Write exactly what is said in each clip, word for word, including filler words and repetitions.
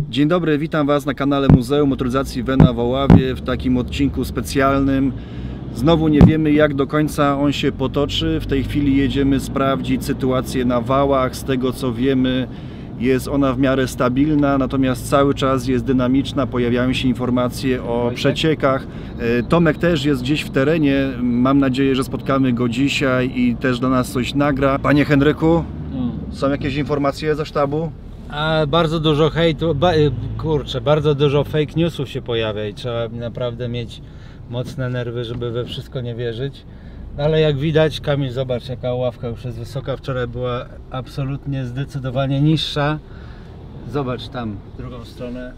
Dzień dobry, witam Was na kanale Muzeum Motoryzacji Vena w Oławie w takim odcinku specjalnym. Znowu nie wiemy, jak do końca on się potoczy. W tej chwili jedziemy sprawdzić sytuację na wałach. Z tego co wiemy, jest ona w miarę stabilna, natomiast cały czas jest dynamiczna. Pojawiają się informacje o przeciekach. Tomek też jest gdzieś w terenie. Mam nadzieję, że spotkamy go dzisiaj i też dla nas coś nagra. Panie Henryku, są jakieś informacje ze sztabu? A bardzo dużo hejtu, ba, kurczę, bardzo dużo fake newsów się pojawia i trzeba naprawdę mieć mocne nerwy, żeby we wszystko nie wierzyć. Ale jak widać, Kamil, zobacz, jaka ławka już jest wysoka. Wczoraj była absolutnie zdecydowanie niższa. Zobacz tam, w drugą stronę.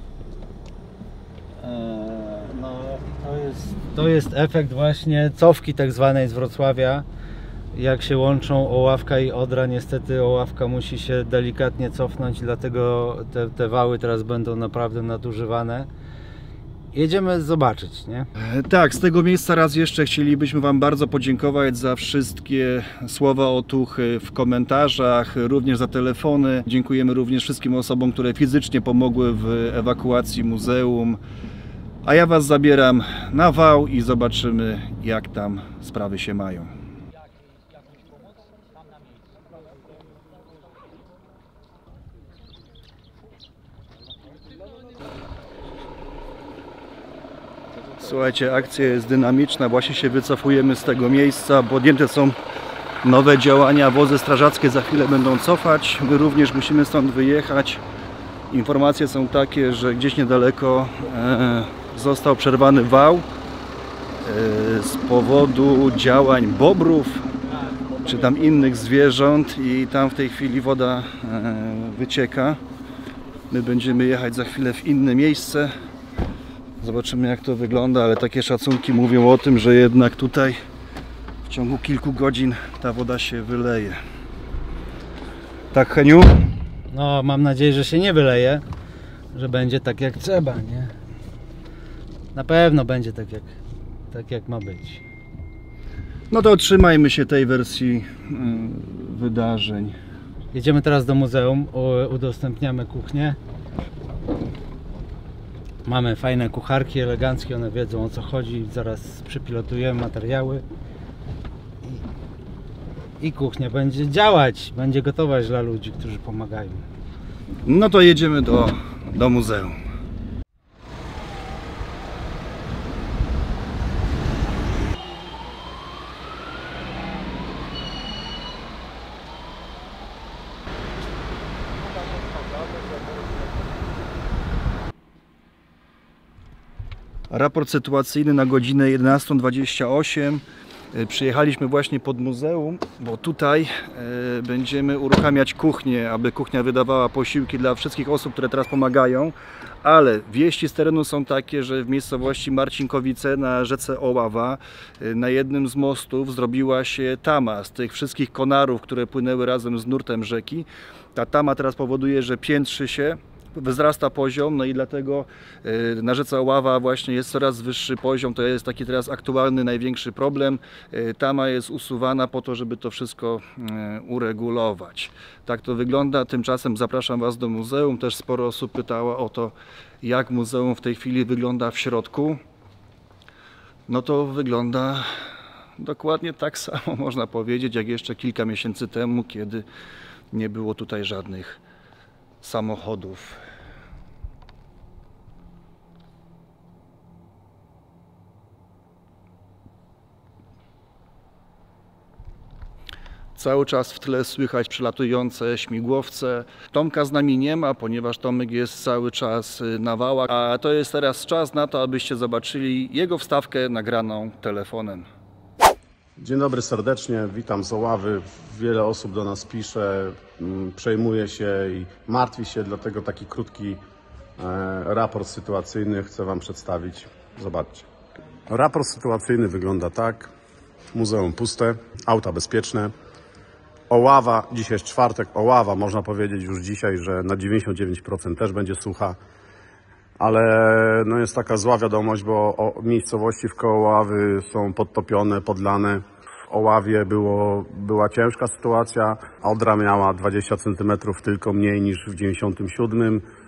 No, to jest, to jest efekt właśnie cofki tak zwanej z Wrocławia. Jak się łączą Oławka i Odra, niestety Oławka musi się delikatnie cofnąć, dlatego te, te wały teraz będą naprawdę nadużywane. Jedziemy zobaczyć, nie? Tak, z tego miejsca raz jeszcze chcielibyśmy Wam bardzo podziękować za wszystkie słowa otuchy w komentarzach, również za telefony. Dziękujemy również wszystkim osobom, które fizycznie pomogły w ewakuacji muzeum. A ja Was zabieram na wał i zobaczymy, jak tam sprawy się mają. Słuchajcie, akcja jest dynamiczna, właśnie się wycofujemy z tego miejsca, podjęte są nowe działania, wozy strażackie za chwilę będą cofać, my również musimy stąd wyjechać. Informacje są takie, że gdzieś niedaleko e, został przerwany wał e, z powodu działań bobrów czy tam innych zwierząt i tam w tej chwili woda e, wycieka. My będziemy jechać za chwilę w inne miejsce. Zobaczymy, jak to wygląda, ale takie szacunki mówią o tym, że jednak tutaj w ciągu kilku godzin ta woda się wyleje. Tak, Heniu? No, mam nadzieję, że się nie wyleje, że będzie tak jak trzeba, nie? Na pewno będzie tak jak, tak jak ma być. No to trzymajmy się tej wersji yy, wydarzeń. Jedziemy teraz do muzeum, udostępniamy kuchnię. Mamy fajne kucharki eleganckie, one wiedzą, o co chodzi. Zaraz przypilotujemy materiały i, i kuchnia będzie działać, będzie gotować dla ludzi, którzy pomagają. No to jedziemy do, do muzeum. Raport sytuacyjny na godzinę jedenastą dwadzieścia osiem. Przyjechaliśmy właśnie pod muzeum, bo tutaj e, będziemy uruchamiać kuchnię, aby kuchnia wydawała posiłki dla wszystkich osób, które teraz pomagają. Ale wieści z terenu są takie, że w miejscowości Marcinkowice na rzece Oława e, na jednym z mostów zrobiła się tama z tych wszystkich konarów, które płynęły razem z nurtem rzeki. Ta tama teraz powoduje, że piętrzy się, wzrasta poziom, no i dlatego na rzece Oława właśnie jest coraz wyższy poziom. To jest taki teraz aktualny, największy problem. Tama jest usuwana po to, żeby to wszystko uregulować. Tak to wygląda. Tymczasem zapraszam Was do muzeum. Też sporo osób pytało o to, jak muzeum w tej chwili wygląda w środku. No to wygląda dokładnie tak samo, można powiedzieć, jak jeszcze kilka miesięcy temu, kiedy nie było tutaj żadnych samochodów. Cały czas w tle słychać przelatujące śmigłowce. Tomka z nami nie ma, ponieważ Tomek jest cały czas na wałach, a to jest teraz czas na to, abyście zobaczyli jego wstawkę nagraną telefonem. Dzień dobry serdecznie, witam z Oławy. Wiele osób do nas pisze, przejmuje się i martwi się, dlatego taki krótki raport sytuacyjny chcę Wam przedstawić. Zobaczcie. Raport sytuacyjny wygląda tak. Muzeum puste, auta bezpieczne. Oława, dzisiaj jest czwartek, Oława, można powiedzieć już dzisiaj, że na dziewięćdziesiąt dziewięć procent też będzie sucha. Ale no jest taka zła wiadomość, bo o, miejscowości wkoło Oławy są podtopione, podlane. W Oławie było, była ciężka sytuacja. Odra miała dwadzieścia centymetrów tylko mniej niż w dziewięćdziesiątym siódmym.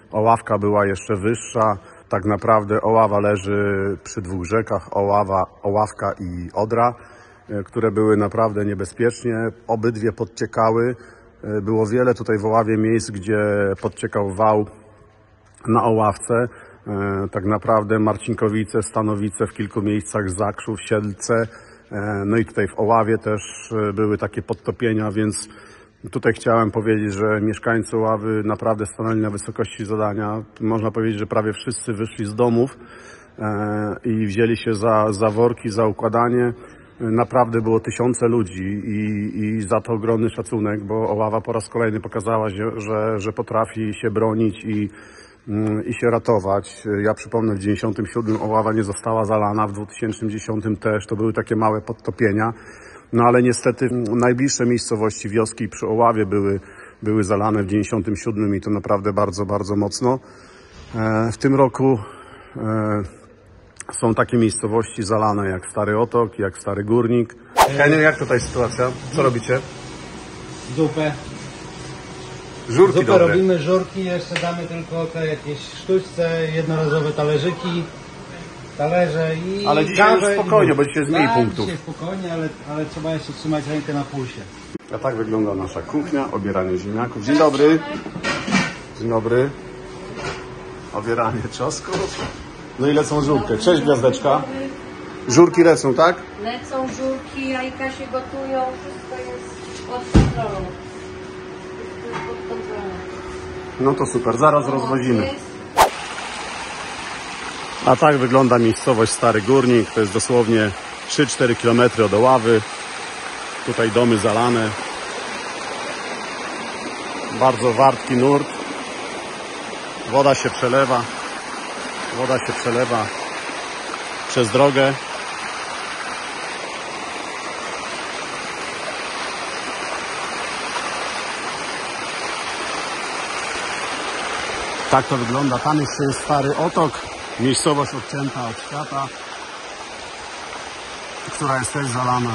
Oławka była jeszcze wyższa. Tak naprawdę Oława leży przy dwóch rzekach, Oława, Oławka i Odra, które były naprawdę niebezpiecznie. Obydwie podciekały. Było wiele tutaj w Oławie miejsc, gdzie podciekał wał na Oławce. Tak naprawdę Marcinkowice, Stanowice, w kilku miejscach Zakrzów, Siedlce. No i tutaj w Oławie też były takie podtopienia, więc tutaj chciałem powiedzieć, że mieszkańcy Oławy naprawdę stanęli na wysokości zadania. Można powiedzieć, że prawie wszyscy wyszli z domów i wzięli się za, za worki, za układanie. Naprawdę było tysiące ludzi i, i za to ogromny szacunek, bo Oława po raz kolejny pokazała, że, że potrafi się bronić i, i się ratować. Ja przypomnę, w dziewięćdziesiątym siódmym Oława nie została zalana, w dwa tysiące dziesiątym też, to były takie małe podtopienia. No ale niestety najbliższe miejscowości, wioski przy Oławie były, były zalane w dziewięćdziesiątym siódmym i to naprawdę bardzo, bardzo mocno. W tym roku są takie miejscowości zalane jak Stary Otok, jak Stary Górnik. Henio, jak tutaj sytuacja? Co robicie? Zupę. Żurki Zupę dobre. robimy, żurki, jeszcze damy tylko te jakieś sztućce, jednorazowe talerzyki, talerze i Ale dzisiaj już kawę spokojnie, i... bo dzisiaj jest mniej tak, punktów. dzisiaj spokojnie, ale, ale trzeba jeszcze trzymać rękę na pulsie. A tak wygląda nasza kuchnia, obieranie ziemniaków. Dzień dobry. Dzień dobry. Obieranie czosnków. No i lecą żurki. Cześć Gwiazdeczka. Żurki lecą, tak? Lecą żurki, jajka się gotują, wszystko jest pod kontrolą. Wszystko jest pod kontrolą. No to super, zaraz rozwozimy. Jest. A tak wygląda miejscowość Stary Górnik. To jest dosłownie trzy cztery kilometry od Oławy. Tutaj domy zalane. Bardzo wartki nurt. Woda się przelewa. Woda się przelewa przez drogę. Tak to wygląda. Tam jeszcze jest Stary Otok. Miejscowość odcięta od świata, która jest też zalana.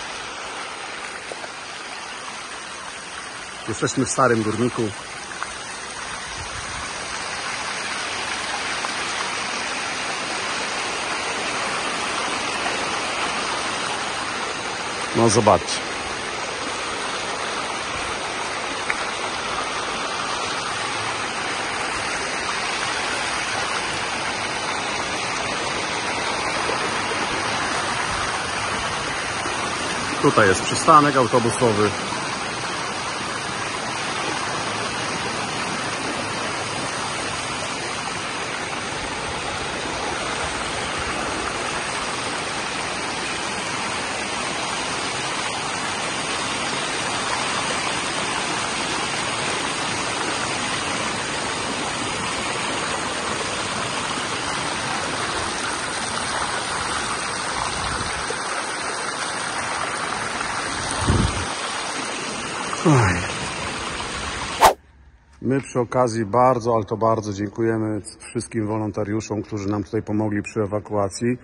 Jesteśmy w Starym Górniku. No zobaczcie. Tutaj jest przystanek autobusowy. My przy okazji bardzo, ale to bardzo dziękujemy wszystkim wolontariuszom, którzy nam tutaj pomogli przy ewakuacji.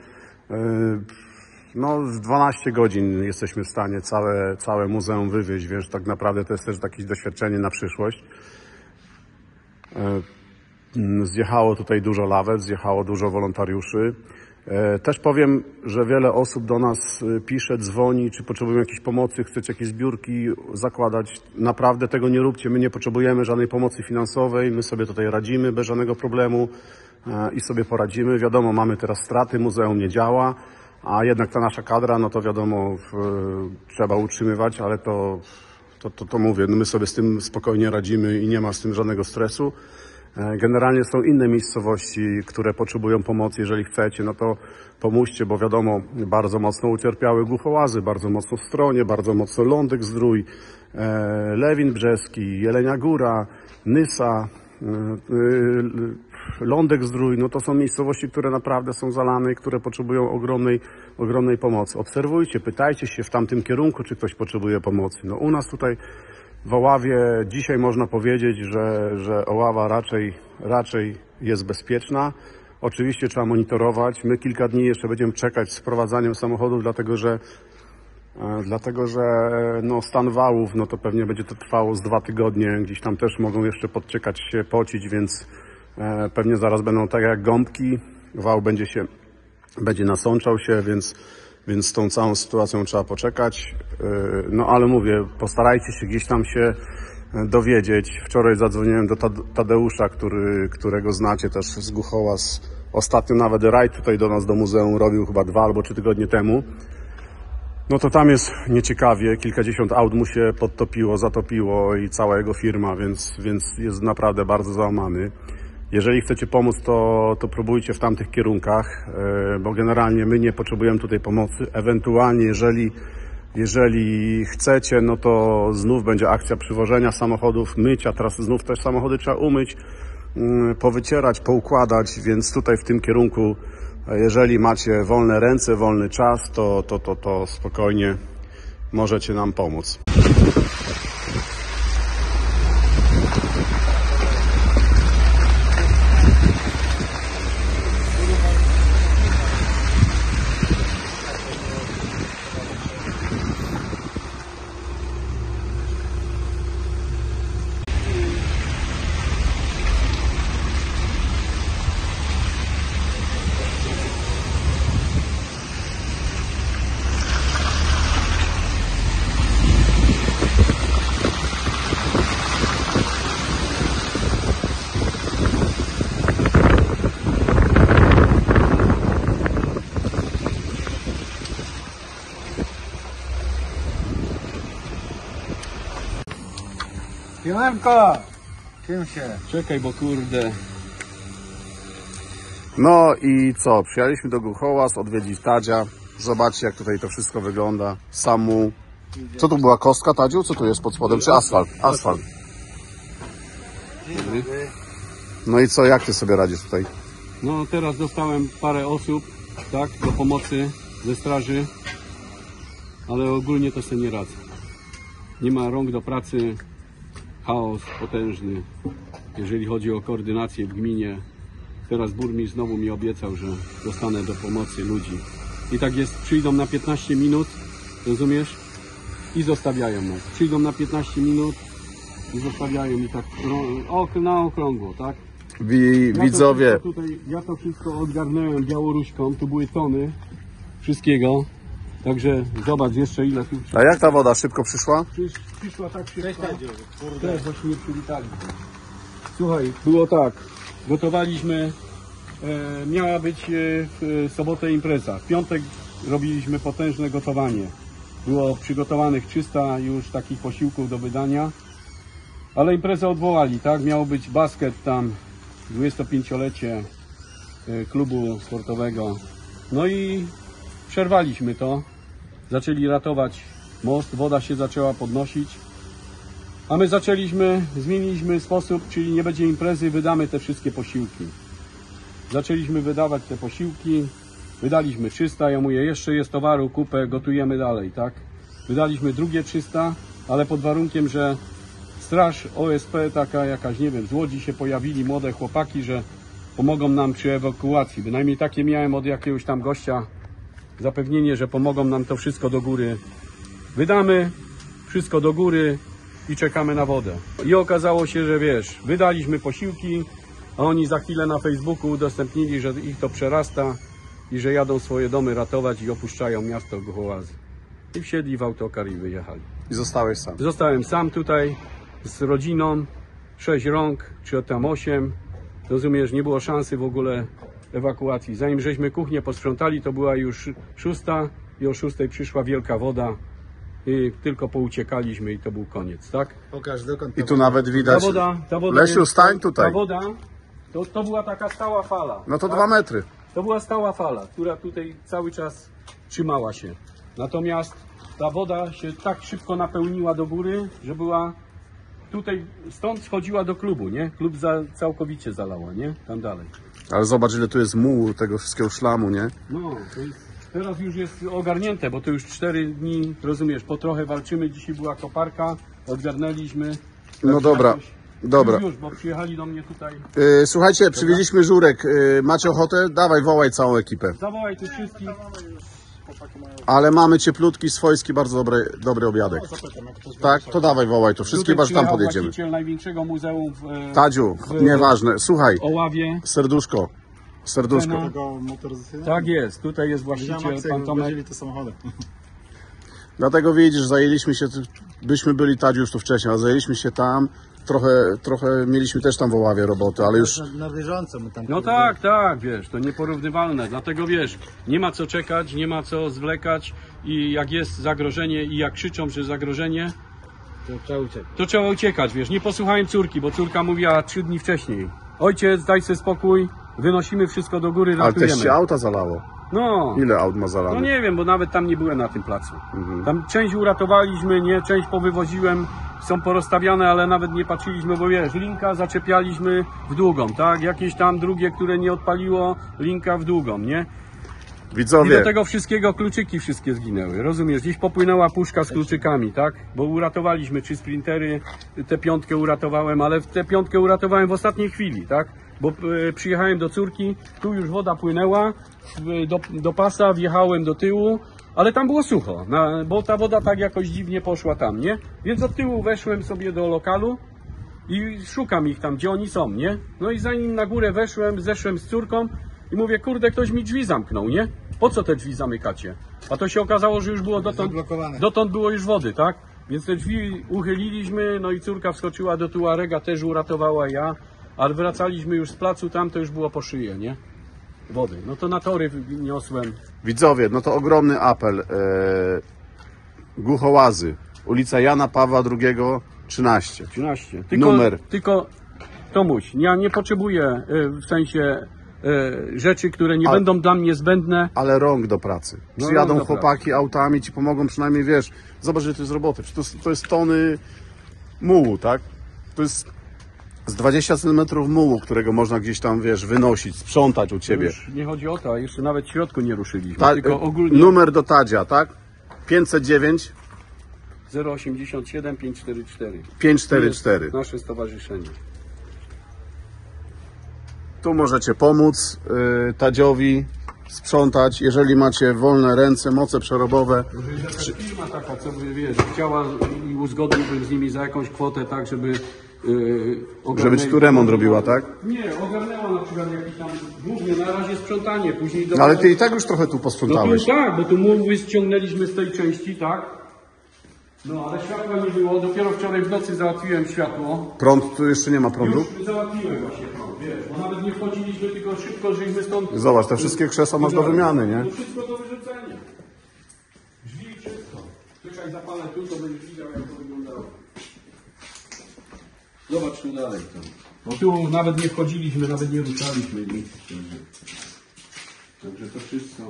No, w dwanaście godzin jesteśmy w stanie całe, całe muzeum wywieźć, więc tak naprawdę to jest też takie doświadczenie na przyszłość. Zjechało tutaj dużo lawet, zjechało dużo wolontariuszy. Też powiem, że wiele osób do nas pisze, dzwoni, czy potrzebują jakiejś pomocy, chcecie jakieś zbiórki zakładać. Naprawdę tego nie róbcie, my nie potrzebujemy żadnej pomocy finansowej, my sobie tutaj radzimy bez żadnego problemu i sobie poradzimy. Wiadomo, mamy teraz straty, muzeum nie działa, a jednak ta nasza kadra, no to wiadomo, w, trzeba utrzymywać, ale to, to, to, to mówię, no my sobie z tym spokojnie radzimy i nie ma z tym żadnego stresu. Generalnie są inne miejscowości, które potrzebują pomocy. Jeżeli chcecie, no to pomóżcie, bo wiadomo, bardzo mocno ucierpiały Głuchołazy, bardzo mocno Stronie, bardzo mocno Lądek Zdrój, Lewin Brzeski, Jelenia Góra, Nysa, Lądek Zdrój. No to są miejscowości, które naprawdę są zalane i które potrzebują ogromnej, ogromnej pomocy. Obserwujcie, pytajcie się w tamtym kierunku, czy ktoś potrzebuje pomocy. No u nas tutaj w Oławie dzisiaj można powiedzieć, że, że Oława raczej, raczej jest bezpieczna. Oczywiście trzeba monitorować. My kilka dni jeszcze będziemy czekać z wprowadzaniem samochodów, dlatego że, dlatego, że no, stan wałów, no to pewnie będzie to trwało z dwa tygodnie. Gdzieś tam też mogą jeszcze podciekać się, pocić, więc E, pewnie zaraz będą tak jak gąbki, wał będzie się, będzie nasączał się, więc, więc z tą całą sytuacją trzeba poczekać. E, no ale mówię, postarajcie się gdzieś tam się dowiedzieć. Wczoraj zadzwoniłem do Tadeusza, który, którego znacie też z Głuchołaz. Ostatnio nawet rajd tutaj do nas, do muzeum robił chyba dwa albo trzy tygodnie temu. No to tam jest nieciekawie, kilkadziesiąt aut mu się podtopiło, zatopiło i cała jego firma, więc, więc jest naprawdę bardzo załamany. Jeżeli chcecie pomóc, to, to próbujcie w tamtych kierunkach, bo generalnie my nie potrzebujemy tutaj pomocy. Ewentualnie, jeżeli, jeżeli chcecie, no to znów będzie akcja przywożenia samochodów, mycia, teraz znów też samochody trzeba umyć, powycierać, poukładać, więc tutaj w tym kierunku, jeżeli macie wolne ręce, wolny czas, to, to, to, to spokojnie możecie nam pomóc. Siemanko! Czym się? Czekaj, bo kurde. No i co, przyjechaliśmy do Głuchołaz odwiedzić Tadzia. Zobaczcie, jak tutaj to wszystko wygląda. Samu. Co tu była kostka, Tadziu? Co tu jest pod spodem? Czy asfalt? Asfalt. No i co, jak ty sobie radzisz tutaj? No teraz dostałem parę osób, tak, do pomocy ze straży, ale ogólnie to sobie nie radzę. Nie ma rąk do pracy, chaos potężny, jeżeli chodzi o koordynację w gminie. Teraz burmistrz znowu mi obiecał, że dostanę do pomocy ludzi. I tak jest, przyjdą na piętnaście minut, rozumiesz? I zostawiają nas. Przyjdą na piętnaście minut i zostawiają mi tak na okrągło, tak? Wi Ja widzowie. To tutaj, ja to wszystko odgarnąłem Białoruśką, tu były tony wszystkiego. Także zobacz jeszcze ile tu A jak ta woda szybko przyszła? przysz, przyszła tak szybko. Też właśnie przywitali. Słuchaj, było tak, gotowaliśmy, e, miała być e, w sobotę impreza. W piątek robiliśmy potężne gotowanie. Było przygotowanych trzysta już takich posiłków do wydania. Ale imprezę odwołali, tak? Miało być basket tam, dwudziestopięciolecie klubu sportowego. No i przerwaliśmy to. Zaczęli ratować most, woda się zaczęła podnosić. A my zaczęliśmy, zmieniliśmy sposób, czyli nie będzie imprezy, wydamy te wszystkie posiłki. Zaczęliśmy wydawać te posiłki, wydaliśmy trzysta, ja mówię, jeszcze jest towaru, kupę, gotujemy dalej, tak? Wydaliśmy drugie trzysta, ale pod warunkiem, że straż O S P taka jakaś, nie wiem, z Łodzi się pojawili młode chłopaki, że pomogą nam przy ewakuacji. Bynajmniej takie miałem od jakiegoś tam gościa zapewnienie, że pomogą nam to wszystko do góry. Wydamy wszystko do góry i czekamy na wodę. I okazało się, że wiesz, wydaliśmy posiłki, a oni za chwilę na Facebooku udostępnili, że ich to przerasta i że jadą swoje domy ratować i opuszczają miasto Głuchołazy. I wsiedli w autokar i wyjechali. I zostałeś sam. Zostałem sam tutaj z rodziną, sześć rąk, czy tam osiem. Rozumiesz, nie było szansy w ogóle ewakuacji. Zanim żeśmy kuchnię posprzątali, to była już szósta i o szóstej przyszła wielka woda i tylko pouciekaliśmy i to był koniec, tak? Pokaż dokąd. I tu nawet Ta widać. woda, ta woda, Lesiu, stań ta tutaj. woda, to, to była taka stała fala. No to tak? dwa metry. To była stała fala, która tutaj cały czas trzymała się. Natomiast ta woda się tak szybko napełniła do góry, że była tutaj, stąd schodziła do klubu, nie? Klub za, całkowicie zalała, nie? Tam dalej. Ale zobacz, ile tu jest mułu, tego wszystkiego szlamu, nie? No, to jest, teraz już jest ogarnięte, bo to już cztery dni, rozumiesz, po trochę walczymy. Dzisiaj była koparka, odgarnęliśmy. No Także dobra, jakoś- dobra. Już, już, bo przyjechali do mnie tutaj. Yy, słuchajcie, przywieźliśmy żurek. Yy, macie ochotę? Dawaj, wołaj całą ekipę. Zawołaj tu wszystkich. Ale mamy cieplutki, swojski, bardzo dobry, dobry obiadek. Tak? To dawaj, wołaj to wszystkie, Tutaj aż tam przyjechał podjedziemy. właściciel największego muzeum w e, Tadziu, nieważne, słuchaj, Oławie. serduszko, serduszko. Cena. Tak jest, tutaj jest właściciel, pan Tomek. te samochody. Dlatego widzisz, zajęliśmy się, byśmy byli Tadziu już tu wcześniej, ale zajęliśmy się tam, trochę, trochę mieliśmy też tam w Oławie roboty, ale już... Na, na bieżąco my tam. No tak, tak, wiesz, to nieporównywalne, dlatego wiesz, nie ma co czekać, nie ma co zwlekać i jak jest zagrożenie i jak krzyczą, że zagrożenie, To trzeba uciekać. to trzeba uciekać, wiesz, nie posłuchałem córki, bo córka mówiła trzy dni wcześniej, ojciec, daj sobie spokój, wynosimy wszystko do góry, Ale ratujemy. też się auta zalało. No, Ile aut ma no zalane? nie wiem, bo nawet tam nie byłem na tym placu. Tam część uratowaliśmy, nie, część powywoziłem, są porozstawiane, ale nawet nie patrzyliśmy, bo wiesz, linka zaczepialiśmy w długą, tak? Jakieś tam drugie, które nie odpaliło, linka w długą, nie? I Widzowie, do tego wszystkiego kluczyki wszystkie zginęły, rozumiesz? Gdzieś popłynęła puszka z kluczykami, tak? Bo uratowaliśmy trzy sprintery, tę piątkę uratowałem, ale tę piątkę uratowałem w ostatniej chwili, tak? Bo e, przyjechałem do córki, tu już woda płynęła, w- do, do pasa wjechałem do tyłu, ale tam było sucho, na, bo ta woda tak jakoś dziwnie poszła tam, nie? Więc od tyłu weszłem sobie do lokalu i szukam ich tam, gdzie oni są, nie? No i zanim na górę weszłem, zeszłem z córką i mówię, kurde, ktoś mi drzwi zamknął, nie? Po co te drzwi zamykacie? A to się okazało, że już było dotąd, Zablokowane. dotąd było już wody, tak? Więc te drzwi uchyliliśmy, no i córka wskoczyła do Tuarega, też uratowała ja, ale wracaliśmy już z placu, tam to już było po szyję, nie? Wody. No to na tory wniosłem. widzowie, no to ogromny apel. E, Głuchołazy, ulica Jana Pawła drugiego, trzynaście. trzynaście. Tylko, Numer. Tylko, Tomuś, ja nie potrzebuję y, w sensie y, rzeczy, które nie Ale- będą dla mnie zbędne. Ale rąk do pracy. No, Przyjadą rąk do chłopaki autami, ci pomogą przynajmniej, wiesz, zobacz, że to jest roboty. Przecież To, to jest tony mułu, tak? To jest z dwadzieścia centymetrów mułu, którego można gdzieś tam, wiesz, wynosić, sprzątać u ciebie. Już nie chodzi o to, a jeszcze nawet w środku nie ruszyliśmy, Ta, tylko ogólnie Numer do Tadzia, tak? pięćset dziewięć zero osiemdziesiąt siedem pięćset czterdzieści cztery. pięćset czterdzieści cztery. Nasze stowarzyszenie. Tu możecie pomóc y, Tadziowi sprzątać, jeżeli macie wolne ręce, moce przerobowe. Jeżeli jakaś firma taka, co by, wiesz, chciała i uzgodniłbym z nimi za jakąś kwotę, tak, żeby yy, Żeby ci tu remont robiła, tak? Nie, ogarnęła na przykład jakiś tam, głównie na razie sprzątanie, później do... No ale ty i tak już trochę tu No tu posprzątałeś. tak, bo tu muły ściągnęliśmy z tej części, tak? No ale światła nie było, dopiero wczoraj w nocy załatwiłem światło. Prąd, tu jeszcze nie ma prądu. Już załatwiłem właśnie prąd, wiesz, bo nawet nie wchodziliśmy, tylko szybko żeśmy stąd... Zobacz, te wszystkie krzesła masz do wymiany, nie? To wszystko do wyrzucenia. Drzwi, wszystko. Czekaj, zapalę tu, to będziesz widział, jak to wyglądało. Zobacz tu dalej. Tam. Bo tu nawet nie wchodziliśmy, nawet nie ruszaliśmy nic. Także to wszystko.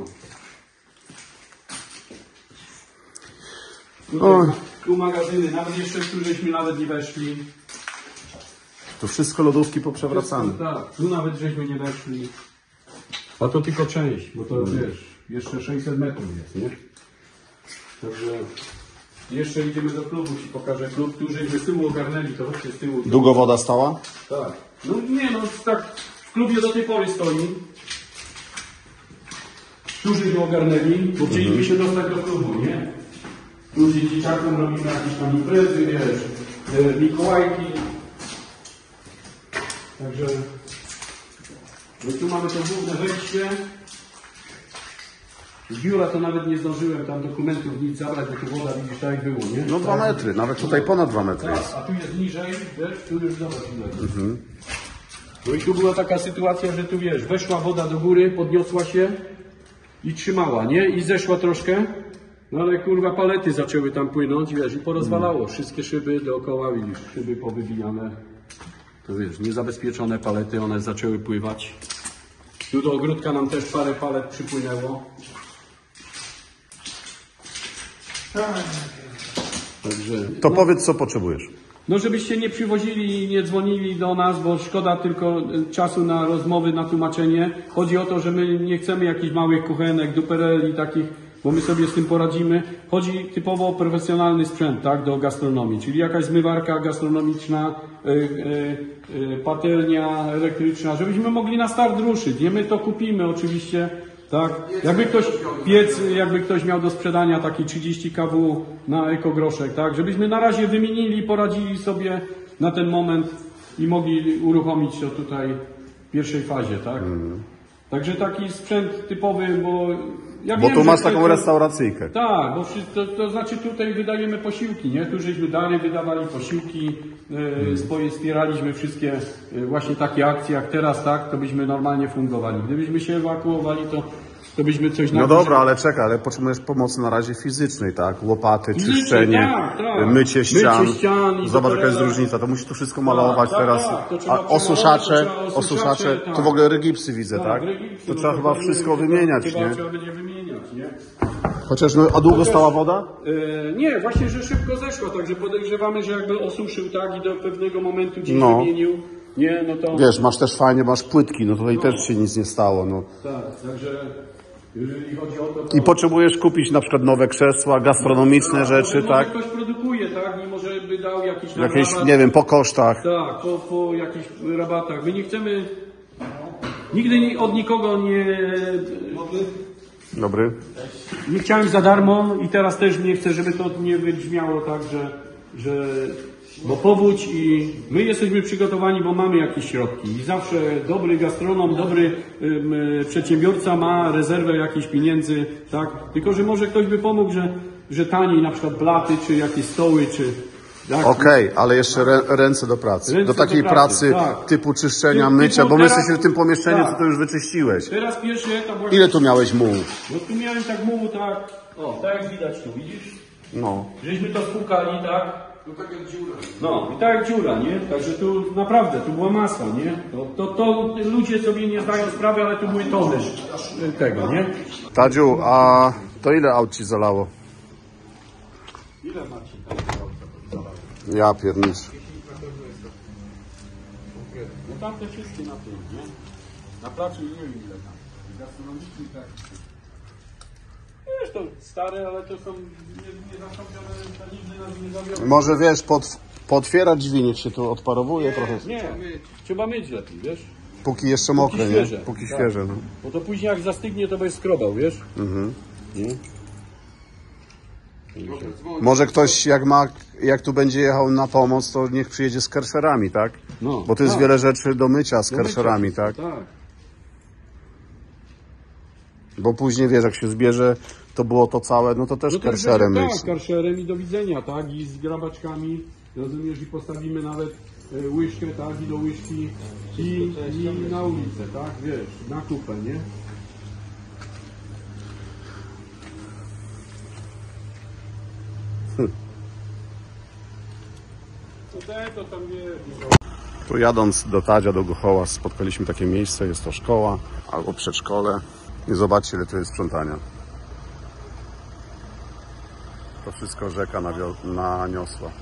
Tu, O. tu magazyny, nawet jeszcze tu żeśmy nawet nie weszli. To wszystko lodówki poprzewracane. Tak, tu nawet żeśmy nie weszli. A to tylko część, bo to wiesz, jeszcze sześćset metrów jest, nie? Także jeszcze idziemy do klubu, ci pokażę klub, tu żeśmy z tyłu ogarnęli, to chodźcie z tyłu. Długo woda stała? Tak. No nie no, tak w klubie do tej pory stoi. Tu żeśmy ogarnęli, bo chcieliśmy się dostać do klubu, nie? Tu z dzieciakom robimy jakieś tam imprezy, wiesz, e, Mikołajki. Także no tu mamy to główne wejście. Z biura to nawet nie zdążyłem tam dokumentów nic zabrać, bo tu woda widzisz tak jak było, nie? No dwa metry, nawet tutaj ponad dwa metry Tak, jest. a tu jest niżej, wiesz, tu już zobacz ile. No i tu była taka sytuacja, że tu wiesz, weszła woda do góry, podniosła się i trzymała, nie? I zeszła troszkę, no ale kurwa palety zaczęły tam płynąć, wiesz, i porozwalało. Wszystkie szyby dookoła, widzisz, szyby powywijane. To wiesz, niezabezpieczone palety, one zaczęły pływać. Tu do ogródka nam też parę palet przypłynęło. Także, To powiedz, co potrzebujesz. no żebyście nie przywozili i nie dzwonili do nas, bo szkoda tylko e, czasu na rozmowy, na tłumaczenie. Chodzi o to, że my nie chcemy jakichś małych kuchenek, dupereli takich, bo my sobie z tym poradzimy. Chodzi typowo o profesjonalny sprzęt, tak, do gastronomii, czyli jakaś zmywarka gastronomiczna, y, y, y, patelnia elektryczna, żebyśmy mogli na start ruszyć. Nie, my to kupimy oczywiście, Tak? Jakby ktoś piec, jakby ktoś miał do sprzedania taki trzydzieści kilowattów na ekogroszek, tak? Żebyśmy na razie wymienili, poradzili sobie na ten moment i mogli uruchomić to tutaj w pierwszej fazie, tak? Mm. Także taki sprzęt typowy, bo ja Bo wiem, tu że masz taką to, restauracyjkę. tak, bo wszyscy, to, to znaczy tutaj wydajemy posiłki, nie? Tu żeśmy dary wydawali posiłki, e, swoje, wspieraliśmy wszystkie e, właśnie takie akcje jak teraz, tak? To byśmy normalnie fungowali. Gdybyśmy się ewakuowali, to, to byśmy coś No dobra, ale czekaj, ale potrzebujesz pomocy na razie fizycznej, tak? Łopaty, Fizycznej, czyszczenie, tak, tak. mycie ścian. Mycie ścian i Zobacz jaka jest dokola- różnica, to musi to wszystko malować tak, teraz. tak, to trzeba A osuszacze, przemalować, to trzeba osuszacze, osuszacze, to tak. w ogóle rygipsy widzę, Tak, tak? rygipsy, To no trzeba to chyba to wszystko chyba- wymieniać, chyba nie? trzeba będzie wymieniać, nie? Chociaż, no, a długo stała woda? E, nie, właśnie, że szybko zeszła, także podejrzewamy, że jakby osuszył tak i do pewnego momentu gdzieś No. wymienił, nie, no to... Wiesz, masz też fajnie, masz płytki, no tutaj też się nic nie stało, no. Tak, także jeżeli chodzi o to... to I potrzebujesz kupić na przykład nowe krzesła, gastronomiczne rzeczy, może tak? ktoś produkuje, tak, mimo że by dał jakiś tam Jakieś, rabat. nie wiem, po kosztach. Tak, po, po jakichś rabatach. My nie chcemy... Nigdy ni- od nikogo nie... Dobry. Nie chciałem za darmo i teraz też nie chcę, żeby to nie wybrzmiało tak, że, że bo powódź i my jesteśmy przygotowani, bo mamy jakieś środki i zawsze dobry gastronom, dobry ym, przedsiębiorca ma rezerwę jakichś pieniędzy, tak? Tylko, że może ktoś by pomógł, że, że taniej na przykład blaty, czy jakieś stoły, czy... Tak? Okej, ale jeszcze rę, ręce do pracy. Ręce do takiej do pracy, pracy tak. typu czyszczenia, Typu mycia, bo my teraz- jesteśmy w tym pomieszczeniu, tak. co to już wyczyściłeś. Teraz pierwszy etap... właśnie- Ile tu miałeś mułu? No tu miałem tak mułu, tak... O, tak jak widać tu, widzisz? No. Żeśmy to spłukali, tak? No tak jak dziura. No i tak jak dziura, nie? Także tu naprawdę, tu była masa, nie? To, to, to ludzie sobie nie zdają sprawy, ale tu były tony tego, nie? Tadziu, a to ile aut ci zalało? Ile macie? Ja pierniczę. No tamte wszystkie na tym, nie? Na placu nie wiem ile tam. Gastronomiczny tak. Wiesz, to stare, ale to są nie, nie zaszczepione, to nigdy nas nie zawiodło. Może wiesz, pod, potwierać drzwi, niech się tu odparowuje trochę. Nie, trzeba myć lepiej, wiesz? Póki jeszcze mokre, nie? świeże. Póki Tak. świeże, no. Bo to później jak zastygnie, to będziesz skrobał, wiesz? Mhm. Nie? Może ktoś, jak ma, jak tu będzie jechał na pomoc, to niech przyjedzie z kerszerami, tak? No, Bo to jest tak. wiele rzeczy do mycia z Do kerszerami, mycia. tak? Tak. Bo później, wiesz, jak się zbierze, to było to całe, no to też No to kerszerem tak, myć. karszerem i do widzenia, tak? I z grabaczkami, rozumiesz, i postawimy nawet e, łyżkę, tak? I do łyżki i, i na ulicę, tak? Wiesz, na kupę, nie? To te, to tam nie... Tu jadąc do Tadzia, do Gochoła, spotkaliśmy takie miejsce, jest to szkoła albo przedszkole. I zobaczcie, ile tu jest sprzątania. To wszystko rzeka nawio- naniosła.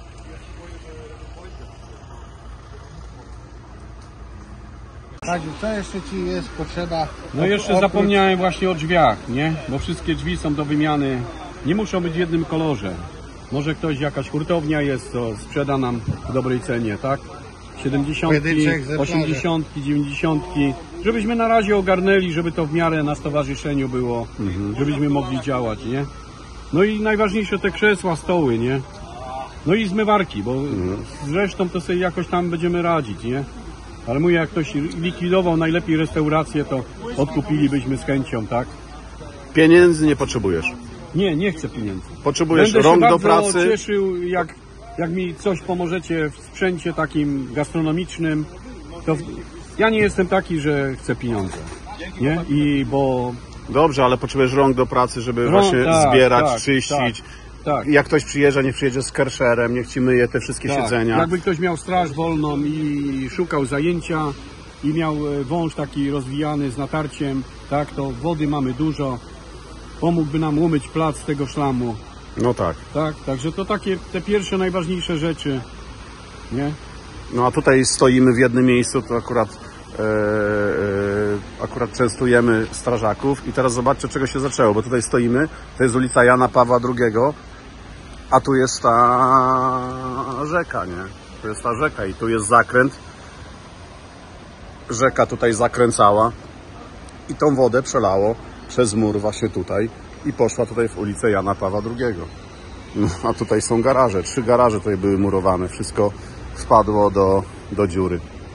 Tadziu, co jeszcze Ci jest potrzeba? No jeszcze Oprócz- zapomniałem właśnie o drzwiach, nie? Bo wszystkie drzwi są do wymiany. Nie muszą być w jednym kolorze. Może ktoś, jakaś hurtownia jest, to sprzeda nam w dobrej cenie, tak? siedemdziesiątki, Pojedyncze egzemplarze. osiemdziesiątki, dziewięćdziesiątki. Żebyśmy na razie ogarnęli, żeby to w miarę na stowarzyszeniu było, żebyśmy mogli działać, nie? No i najważniejsze te krzesła, stoły, nie? No i zmywarki, bo z resztą to sobie jakoś tam będziemy radzić, nie? Ale mówię, jak ktoś likwidował najlepiej restaurację, to odkupilibyśmy z chęcią, tak? Pieniędzy nie potrzebujesz. Nie, nie chcę pieniędzy. Potrzebujesz Będę rąk się do bardzo pracy. cieszył, jak, jak mi coś pomożecie w sprzęcie takim gastronomicznym. To ja nie jestem taki, że chcę pieniądze. Nie? I bo... Dobrze, ale potrzebujesz rąk do pracy, żeby Rąk, właśnie tak, zbierać, tak, czyścić. Tak. Jak ktoś przyjeżdża, niech przyjedzie z kerszerem, niech ci myje te wszystkie Tak, siedzenia. jakby ktoś miał straż wolną i szukał zajęcia i miał e, wąż taki rozwijany z natarciem, tak, to wody mamy dużo, pomógłby nam umyć plac z tego szlamu, No tak. tak, także to takie te pierwsze najważniejsze rzeczy, nie? No a tutaj stoimy w jednym miejscu, to akurat e, e, akurat częstujemy strażaków i teraz zobaczcie, czego się zaczęło, bo tutaj stoimy, to jest ulica Jana Pawła drugiego, a tu jest ta rzeka, nie? Tu jest ta rzeka i tu jest zakręt. Rzeka tutaj zakręcała I tą wodę przelało przez mur właśnie tutaj i poszła tutaj w ulicę Jana Pawła drugiego. No, a tutaj są garaże, trzy garaże tutaj były murowane, wszystko wpadło do, do dziury.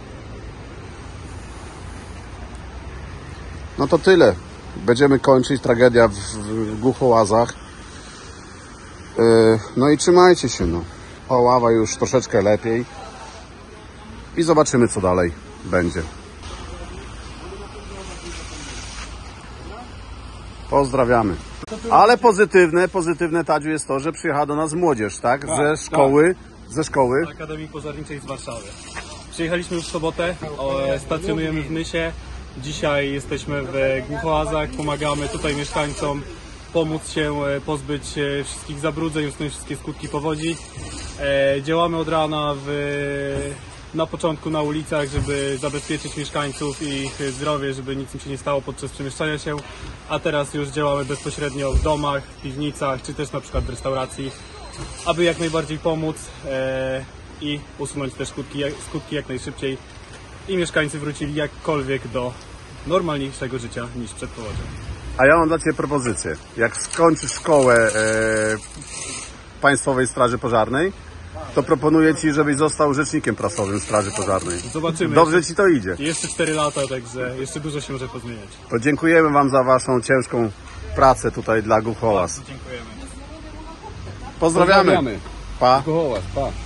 No to tyle. Będziemy kończyć, tragedia w, w Głuchołazach. Yy, no i trzymajcie się, no. Oława już troszeczkę lepiej i zobaczymy, co dalej będzie. Pozdrawiamy. Ale pozytywne, pozytywne, Tadziu, jest to, że przyjechała do nas młodzież, tak? Ze szkoły, ze szkoły. Akademii Pożarniczej z Warszawy. Przyjechaliśmy już w sobotę, o, stacjonujemy w Nysie. Dzisiaj jesteśmy w Głuchołazach, pomagamy tutaj mieszkańcom pomóc się pozbyć wszystkich zabrudzeń, usunąć wszystkie skutki powodzi. E, działamy od rana w, na początku na ulicach, żeby zabezpieczyć mieszkańców i ich zdrowie, żeby nic im się nie stało podczas przemieszczania się. A teraz już działamy bezpośrednio w domach, w piwnicach, czy też na przykład w restauracji, aby jak najbardziej pomóc e, i usunąć te skutki, skutki jak najszybciej i mieszkańcy wrócili jakkolwiek do normalniejszego życia niż przed powodzią. A ja mam dla Ciebie propozycję. Jak skończysz szkołę e, Państwowej Straży Pożarnej, to proponuję Ci, żebyś został rzecznikiem prasowym Straży Pożarnej. Zobaczymy. Dobrze Ci to idzie. Jeszcze cztery lata, także jeszcze dużo się może pozmieniać. To dziękujemy Wam za Waszą ciężką pracę tutaj dla Głuchołaz. Dziękujemy. Pozdrawiamy. Pozdrawiamy. Pa. Głuchołaz, pa.